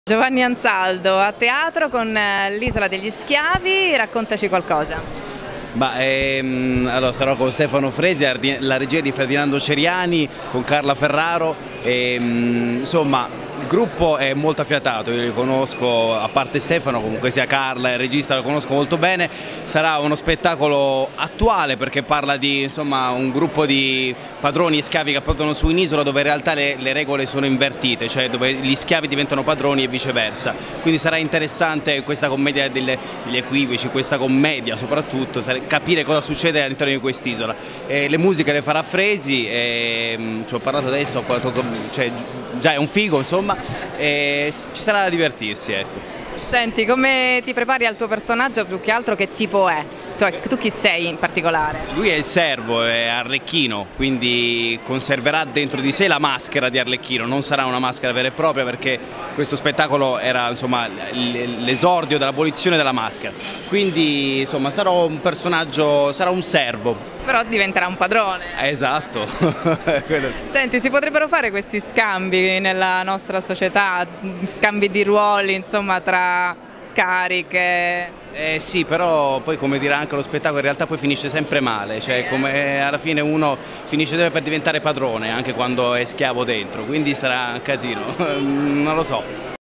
Giovanni Ansaldo, a teatro con l'Isola degli Schiavi, raccontaci qualcosa. Allora, sarò con Stefano Fresi, la regia di Ferdinando Ceriani, con Carla Ferraro insomma il gruppo è molto affiatato, io li conosco, a parte Stefano, comunque sia Carla, il regista, lo conosco molto bene. Sarà uno spettacolo attuale perché parla di un gruppo di padroni e schiavi che approdono su un'isola dove in realtà le regole sono invertite, cioè dove gli schiavi diventano padroni e viceversa. Quindi sarà interessante questa commedia degli equivoci, questa commedia soprattutto, capire cosa succede all'interno di quest'isola. Le musiche le farà Fresi, ci ho parlato adesso, già è un figo insomma, e ci sarà da divertirsi, ecco. Senti, come ti prepari al tuo personaggio, più che altro che tipo è? Tu chi sei in particolare? Lui è il servo, è Arlecchino, quindi conserverà dentro di sé la maschera di Arlecchino, non sarà una maschera vera e propria perché questo spettacolo era l'esordio dell'abolizione della maschera. Quindi insomma sarò un personaggio, sarà un servo. Però diventerà un padrone. Esatto. Senti, si potrebbero fare questi scambi nella nostra società, scambi di ruoli, insomma, tra cariche? Sì, però poi come dirà anche lo spettacolo in realtà poi finisce sempre male, cioè come alla fine uno finisce sempre per diventare padrone anche quando è schiavo dentro, quindi sarà un casino, non lo so.